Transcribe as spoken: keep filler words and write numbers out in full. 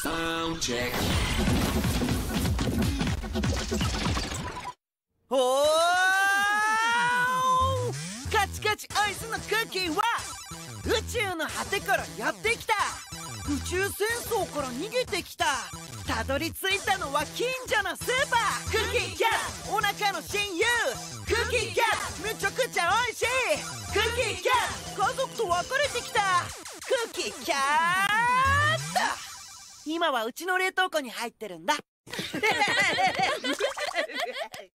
Sound check. おー、カチカチアイスのクッキーは宇宙の果てからやってきた。宇宙戦争から逃げてきた。たどり着いたのは近所のスーパー。クッキーキャット、お腹の親友。クッキーキャット、めちゃくちゃ美味しい。クッキーキャット、家族と別れてきた。クッキーキャット、今はうちの冷凍庫に入ってるんだ。